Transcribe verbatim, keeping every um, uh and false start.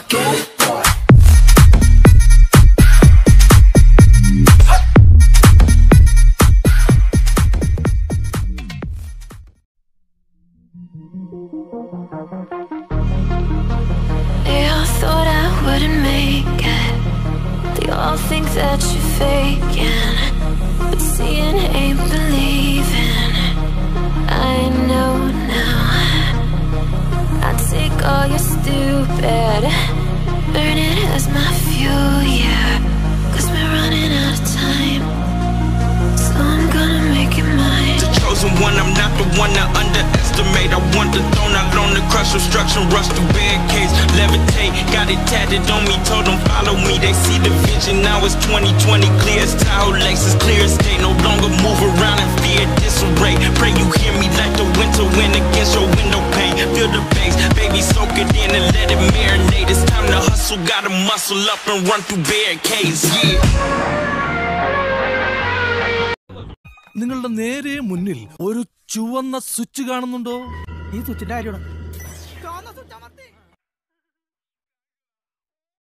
get it right. Yeah, I thought I wouldn't make it. They all think that you're faking, but seeing ain't believing. I know now. I take all your stupid, burn it as my fuel, yeah. Cause we're running out of time, so I'm gonna make it mine. The chosen one, I'm not the one to underestimate. I want the throne, I learn to crush obstruction, rush through barricades, levitate. Got it tatted on me, told them follow me. They see the vision, now it's twenty twenty. Clear as Tahoe Lexus, clear as day. No longer move around in fear, disarray. Pray you hear me like the winter wind against your window pane. Feel the bass, baby, soak it in and let it marinate. It's time to hustle, gotta muscle up and run through barricades, yeah. നിങ്ങളുടെ നേരെ മുന്നിൽ ഒരു ചുവന്ന switch കാണുന്നുണ്ടോ? ഈ സ്വിച്ചിന്റെ കാര്യമാണ്.